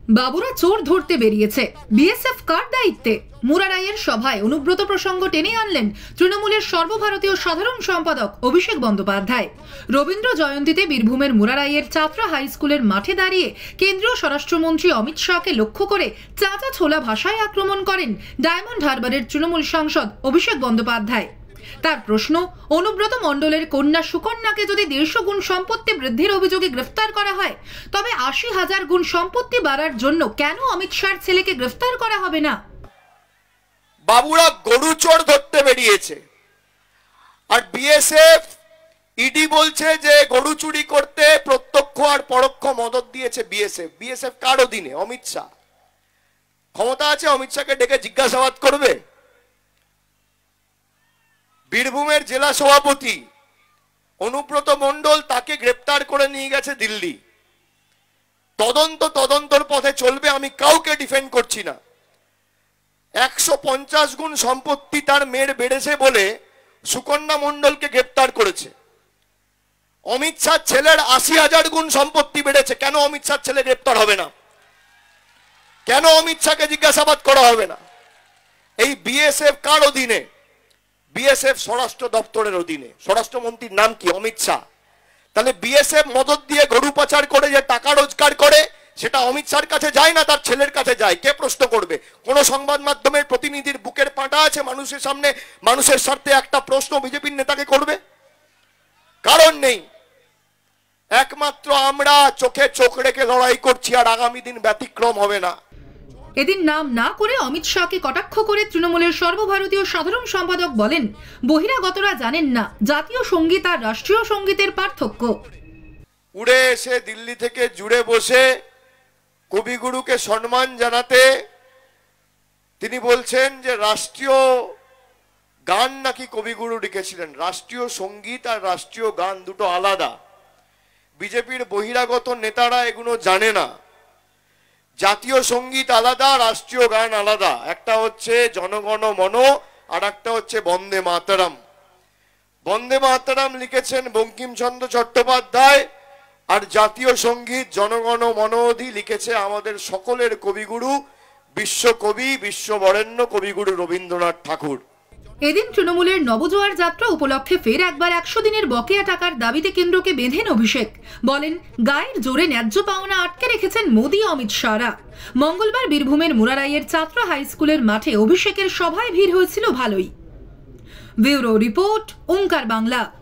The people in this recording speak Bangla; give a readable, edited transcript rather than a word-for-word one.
বাবুরা চোর ধরতে বেরিয়েছে, বিএসএফ কার দায়িত্বে? মুরারাইয়ের সভায় অনুব্রত প্রসঙ্গ টেনে আনলেন তৃণমূলের সর্বভারতীয় সাধারণ সম্পাদক অভিষেক বন্দ্যোপাধ্যায়। রবীন্দ্র জয়ন্তীতে বীরভূমের মুরারাইয়ের চাতরা হাই স্কুলের মাঠে দাঁড়িয়ে কেন্দ্রীয় স্বরাষ্ট্রমন্ত্রী অমিত শাহকে লক্ষ্য করে চাঁচা ছোলা ভাষায় আক্রমণ করেন ডায়মন্ড হারবারের তৃণমূল সাংসদ অভিষেক বন্দ্যোপাধ্যায়। তার প্রশ্ন, অনুব্রত মণ্ডলের কন্যা সুকন্যাকে যদি 150 গুণ সম্পত্তি বৃদ্ধির অভিযোগে গ্রেফতার করা হয়, তবে 80,000 গুণ সম্পত্তি বাড়ার জন্য কেন অমিত শাহর ছেলেকে গ্রেফতার করা হবে না? বাবুরা গরু চোর ধরতে বেরিয়েছে, আর বিএসএফ ইডি বলছে যে গরু চুরি করতে প্রত্যক্ষ আর পরোক্ষ মদত দিয়েছে বিএসএফ। বিএসএফ কার অধীনে? অমিত শাহ। ক্ষমতা আছে অমিত শাহকে ডেকে জিজ্ঞাসাবাদ করবে? বীরভূমের জেলা সভাপতি অনুব্রত মণ্ডল, তাকে গ্রেপ্তার করে নিয়ে গেছে দিল্লি। তদন্তর পথে চলবে, আমি কাউকে ডিফেন্ড করছি না। 150 গুণ সম্পত্তি তার মেয়ের বেড়েছে বলে সুকন্যা মণ্ডলকে গ্রেপ্তার করেছে। অমিত শাহ ছেলের 80,000 গুণ সম্পত্তি বেড়েছে, কেন অমিত শাহ ছেলে গ্রেপ্তার হবে না? কেন অমিত শাহকে জিজ্ঞাসাবাদ করা হবে না? এই বিএসএফ কার অধীনে? বিএসএফ স্বরাষ্ট্র দপ্তরের অধীনে। স্বরাষ্ট্রমন্ত্রীর নাম কি? অমিত শাহ। তাহলে বিএসএফ মদত দিয়ে গরু পাচার করে যে টাকা রোজগার করে, সেটা অমিত শাহর কাছে যায় না, তার ছেলের কাছে যায়। কে প্রশ্ন করবে? কোন সংবাদ মাধ্যমের প্রতিনিধির বুকের পাটা আছে মানুষের সামনে, মানুষের স্বার্থে একটা প্রশ্ন বিজেপির নেতাকে করবে? কারণ নেই। একমাত্র আমরা চোখে চোখ রেখে লড়াই করছি, আর আগামী দিন ব্যতিক্রম হবে না। এদিন নাম না করে অমিত শাহকে কটাক্ষ করে তৃণমূলের সর্বভারতীয় সাধারণ সম্পাদক বলেন, বহিরাগতরা জানেন না জাতীয় সঙ্গীত আর রাষ্ট্রীয় সঙ্গীতের পার্থক্য। উড়ে এসে দিল্লি থেকে জুড়ে বসে কবিগুরুকে সম্মান জানাতে তিনি বলছেন যে রাষ্ট্রীয় গান নাকি কবিগুরু লিখেছিলেন। রাষ্ট্রীয় সঙ্গীত আর রাষ্ট্রীয় গান দুটো আলাদা। বিজেপির বহিরাগত নেতারা এগুলো জানে না। জাতীয় সঙ্গীত আলাদা, রাষ্ট্রীয় গান আলাদা। একটা হচ্ছে জনগণ মন, আর একটা হচ্ছে বন্দে মাতরম। বন্দে মাতরম লিখেছেন বঙ্কিমচন্দ্র চট্টোপাধ্যায়, আর জাতীয় সঙ্গীত জনগণ মনধি লিখেছে আমাদের সকলের কবিগুরু, বিশ্বকবি, বিশ্ববরেণ্য কবিগুরু রবীন্দ্রনাথ ঠাকুর। এদিন তৃণমূলের নবজোয়ার যাত্রা উপলক্ষে ফের একবার 100 দিনের বকেয়া টাকার দাবিতে কেন্দ্রকে বেঁধেন অভিষেক। বলেন, গায়ের জোরে ন্যায্য পাওনা আটকে রেখেছেন মোদী অমিত শাহরা। মঙ্গলবার বীরভূমের মুরারাইয়ের চাতরা হাই স্কুলের মাঠে অভিষেকের সভায় ভিড় হয়েছিল ভালোই। Bureau report, Onkar Bangla.